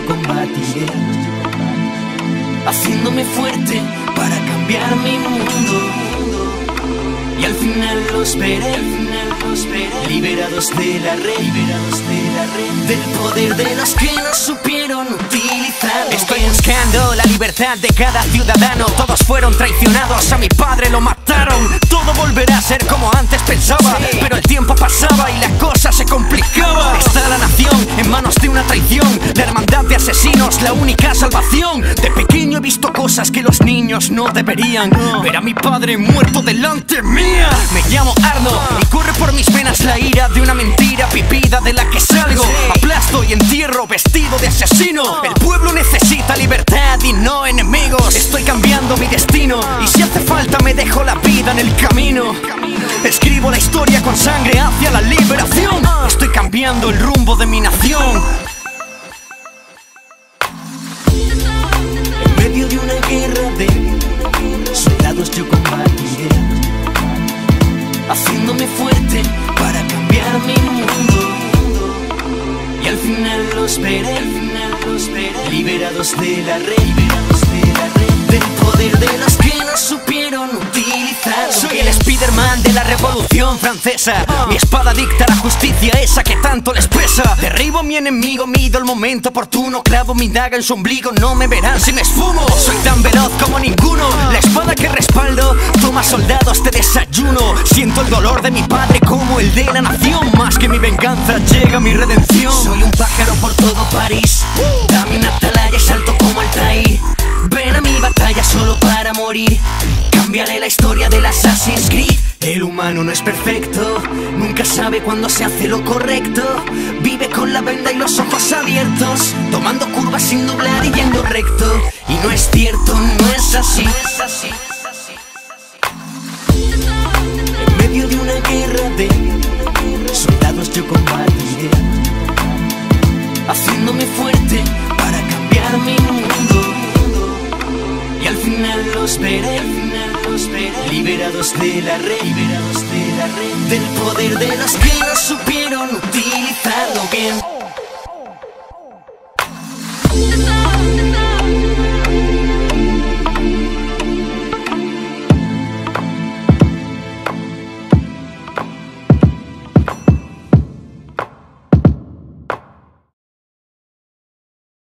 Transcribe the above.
combatiré, haciéndome fuerte para cambiar mi mundo. Y al final los veré, liberados de la red, del poder de los que no supieron utilizar. Estoy buscando la libertad de cada ciudadano. Todos fueron traicionados, a mi padre lo mataron. Todo volverá a ser como antes pensaba, pero el tiempo pasaba y la cosa se complicaba. Está la nación en manos de una traición, la hermandad de asesinos, la única salvación. De pequeño he visto cosas que los niños no deberían. Ver a mi padre muerto delante mía. Me llamo Arno y corre por mis venas la ira de una mentira vivida de la que salgo. Aplasto y entierro vestido de asesino. El pueblo necesita libertad y no enemigos. Estoy cambiando mi destino y si hace falta me dejo la vida en el camino. Escribo la historia con sangre hacia la liberación. Estoy cambiando el rumbo de mi nación. En medio de una guerra de soldados yo combatiré, haciéndome fuerte para cambiar mi mundo. Y al final los veré, liberados de la red, del poder de los que no supieron utilizar. Soy el Spiderman de la Revolución Francesa. Mi espada dicta la justicia, esa que tanto les pesa. Derribo a mi enemigo, mido el momento oportuno. Clavo mi daga en su ombligo, no me verán si me esfumo. Soy tan veloz como ninguno, la espada que respaldo toma soldados de desayuno. Siento el dolor de mi padre como el de la nación. Más que mi venganza llega mi redención. Soy un pájaro por todo París, dame una atalaya y salto como Altair. Ven a mi batalla solo para morir, cambiaré la historia del Assassin's Creed. El humano no es perfecto, nunca sabe cuándo se hace lo correcto. Vive con la venda y los ojos abiertos, tomando curvas sin doblar y yendo recto. Y no es cierto, no es así. En medio de una guerra de soldados yo combatiré, haciéndome fuerte para cambiar mi mundo. Y al final los veré, liberados de la red, del poder de los que no supieron utilizarlo bien.